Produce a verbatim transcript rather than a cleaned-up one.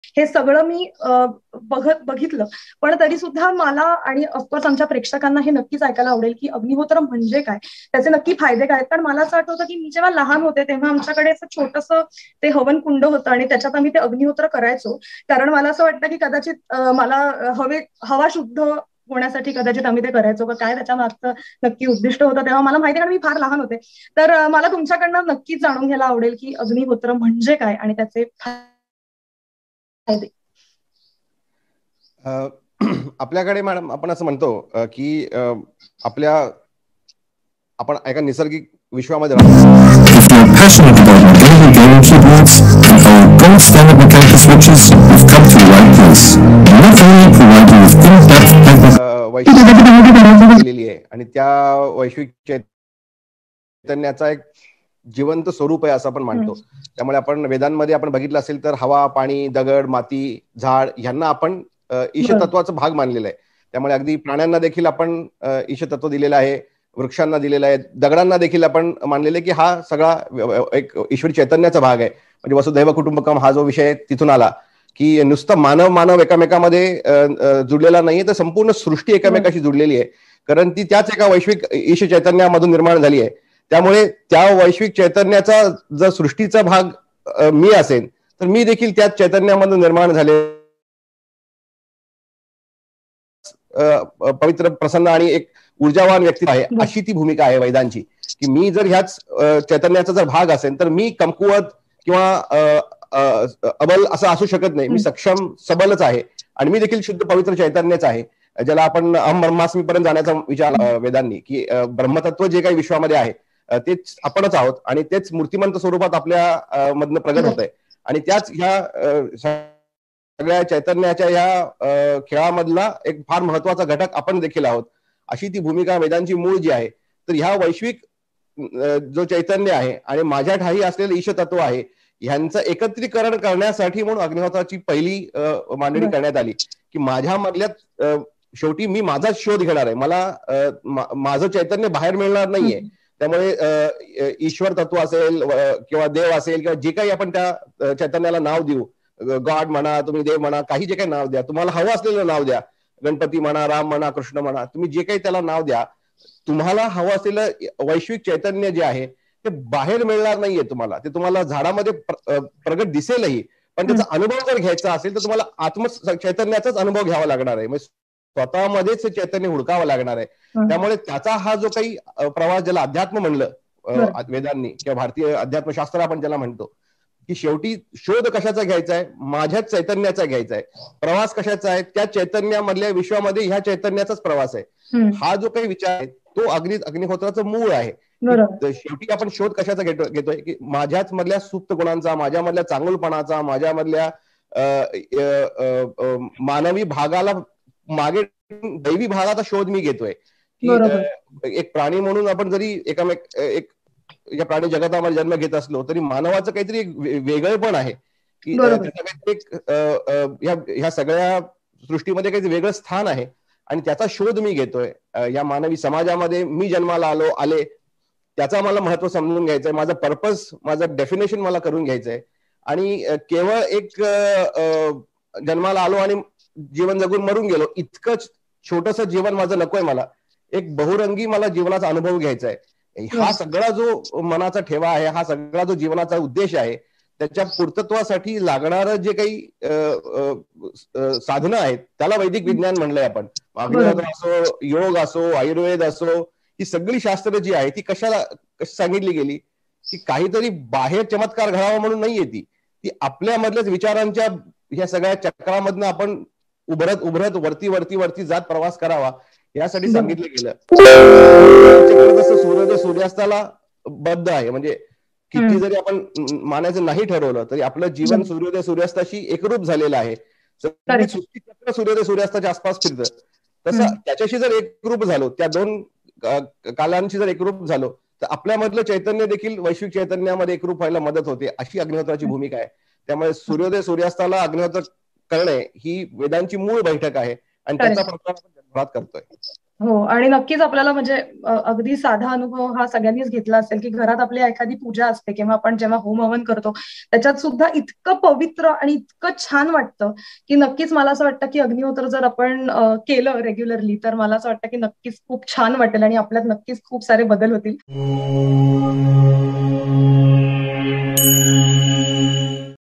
हे सगळं मी बघत बघितलं. पण तरी सुद्धा मला आणि ऑफकोर्स आमच्या प्रेक्षकांना हे नक्कीच ऐकायला आवडेल की अग्निहोत्र म्हणजे काय, त्याचे नक्की फायदे काय. कारण मला असं आठवतं की मी जेव्हा लहान होते तेव्हा आमच्याकडे असं छोटंसं ते हवन कुंड होतं आणि त्याच्यात आम्ही ते अग्निहोत्र करायचो. कारण मला असं वाटतं की कदाचित मला हवे हवा शुद्ध होण्यासाठी कदाचित आम्ही ते करायचो का काय, त्याच्या मागचं नक्की उद्दिष्ट होतं तेव्हा मला माहिती, कारण मी फार लहान होते. तर मला तुमच्याकडनं नक्कीच जाणून घ्यायला आवडेल की अग्निहोत्र म्हणजे काय आणि त्याचे फायदे. आपल्याकडे मॅडम आपण असं म्हणतो की आपल्या आपण एका निसर्गिक विश्वामध्ये केलेली आहे आणि त्या वैश्विक चैतन्याचा एक जिवंत स्वरूप आहे असं आपण मानतो. त्यामुळे आपण वेदांमध्ये आपण बघितलं असेल तर हवा, पाणी, दगड, माती, झाड यांना आपण ईशतत्वाचा भाग मानलेला आहे. त्यामुळे अगदी प्राण्यांना देखील आपण ईशतत्व दिलेलं आहे, वृक्षांना दिलेला आहे, दगडांना देखील आपण मानलेले की हा सगळा एक ईश्वरी चैतन्याचा भाग आहे. म्हणजे वसुधैव कुटुंबकम हा जो विषय तिथून आला की नुसतं मानव मानव एकामेकामध्ये जुडलेला नाहीये, तर संपूर्ण सृष्टी एकामेकाशी जुडलेली आहे. कारण ती त्याच एका वैश्विक ईश चैतन्यामधून निर्माण झाली आहे. त्यामुळे त्या वैश्विक चैतन्याचा जर सृष्टीचा भाग मी असेल तर मी देखील त्याच चैतन्यामधून निर्माण झाले पवित्र, प्रसन्न आणि एक ऊर्जावान व्यक्ती आहे, अशी ती भूमिका आहे वेदांची. की मी जर ह्याच चैतन्याचा जर भाग असेल तर मी कमकुवत किंवा अबल असं असू शकत नाही. मी सक्षम सबलच आहे आणि मी देखील शुद्ध पवित्र चैतन्यच आहे, ज्याला आपण अहम ब्रह्मास्मी पर्यंत जाण्याचा विचार वेदांनी की ब्रह्मतत्व जे काही विश्वामध्ये आहे तेच आपणच आहोत आणि तेच मूर्तिमंत स्वरूपात आपल्या मधनं प्रगट होत आहे. आणि त्याच ह्या सगळ्या चैतन्याच्या या खेळामधला एक फार महत्वाचा घटक आपण देखील आहोत, अशी ती भूमिका वेदांची मूळ जी आहे. तर ह्या वैश्विक जो चैतन्य आहे आणि माझ्या ठाई असलेलं ईशतत्व आहे ह्यांचं एकत्रीकरण करण्यासाठी म्हणून अग्निहोत्राची पहिली मांडणी करण्यात आली की माझ्या मधल्यात शेवटी मी माझाच शोध घेणार आहे. मला माझं चैतन्य बाहेर मिळणार नाहीये. त्यामुळे ईश्वर तत्व असेल किंवा देव असेल किंवा जे काही आपण त्या चैतन्याला नाव देऊ, गॉड म्हणा, तुम्ही देव म्हणा, काही जे काही नाव द्या, तुम्हाला हवं असलेलं नाव द्या, गणपती म्हणा, राम म्हणा, कृष्ण म्हणा, तुम्ही जे काही त्याला नाव द्या, तुम्हाला हवं असलेलं वैश्विक चैतन्य जे आहे ते बाहेर मिळणार नाहीये तुम्हाला. ते तुम्हाला झाडामध्ये प्रगट दिसेलही, पण त्याचा अनुभव जर घ्यायचा असेल तर तुम्हाला आत्म चैतन्याचाच अनुभव घ्यावा लागणार आहे. स्वतःमध्येच चैतन्य हुडकावं लागणार आहे. त्यामुळे त्याचा हा जो काही प्रवास, ज्याला अध्यात्म म्हणलं वेदांनी किंवा भारतीय अध्यात्मशास्त्र आपण ज्याला म्हणतो, की शेवटी शोध कशाचा घ्यायचा आहे, माझ्याच चैतन्याचा घ्यायचा आहे. प्रवास कशाचा आहे, त्या चैतन्यामधल्या विश्वामध्ये ह्या चैतन्याचाच प्रवास आहे. हा जो काही विचार आहे तो अग्नि अग्निहोत्राचं मूळ आहे. शेवटी आपण शोध कशाचा घेतो घेतोय की माझ्याच मधल्या सुप्त गुणांचा, माझ्या मधल्या चांगुलपणाचा, माझ्या मधल्या मानवी भागाला मागे दैवी भागाचा शोध मी घेतोय. की एक प्राणी म्हणून आपण जरी एकामेक एक या प्राणी जगतामध्ये जन्म घेत असलो तरी मानवाचं काहीतरी एक वेगळं पण आहे की ह्या सगळ्या सृष्टीमध्ये काही वेगळं स्थान आहे आणि त्याचा शोध मी घेतोय. या मानवी समाजामध्ये मी जन्माला आलो आले त्याचा मला महत्व समजून घ्यायचंय, माझं पर्पज, माझं डेफिनेशन मला करून घ्यायचंय. आणि केवळ एक जन्माला आलो आणि जीवन जगून मरून गेलो इतकंच छोटस जीवन माझं नकोय. मला एक बहुरंगी मला जीवनाचा अनुभव घ्यायचा आहे. हा सगळा जो मनाचा ठेवा आहे, हा सगळा जो जीवनाचा उद्देश आहे, त्याच्या पूर्तत्वासाठी लागणारं जे काही साधनं आहेत त्याला वैदिक विज्ञान म्हणलंय आपण. अग्निहोत्र असो, योग असो, आयुर्वेद असो, ही सगळी शास्त्र जी आहे ती कशाला कशी सांगितली गेली की काहीतरी बाहेर चमत्कार घडावा म्हणून नाहीये. ती ती आपल्यामधल्याच विचारांच्या ह्या सगळ्या चक्रामधनं आपण उभरत उभरत वरती वरती वरती जात प्रवास करावा यासाठी सांगितलं गेलं. जसं सूर्योदय सूर्यास्ताला बद्ध आहे, म्हणजे किती जरी आपण मानायचं नाही ठरवलं तरी आपलं जीवन सूर्योदय सूर्यास्ताशी एकरूप झालेलं आहे. चक्र सूर्योदय सूर्यास्ताच्या आसपास फिरतं. तसं त्याच्याशी जर एकरूप झालो, त्या दोन कालांशी जर एकरूप झालो तर आपल्यामधलं चैतन्य देखील वैश्विक चैतन्यामध्ये एकरूप व्हायला मदत होते, अशी अग्निहोत्राची भूमिका आहे. त्यामुळे सूर्योदय सूर्यास्ताला अग्निहोत्र करणे ही वेदांची मूळ बैठक आहे आणि त्याचा प्रकार आपण जगभरात करतोय. हो, आणि नक्कीच आपल्याला म्हणजे अ, अगदी साधा अनुभव हा सगळ्यांनीच घेतला असेल, की घरात आपली एखादी पूजा असते किंवा आपण जेव्हा होम हवन करतो, त्याच्यात सुद्धा इतकं पवित्र आणि इतकं छान वाटतं, की नक्कीच मला असं वाटतं, की अग्निहोत्र जर आपण अ, केलं रेग्युलरली, तर मला असं वाटतं, की नक्कीच खूप छान वाटेल आणि आपल्यात नक्कीच खूप सारे बदल होतील.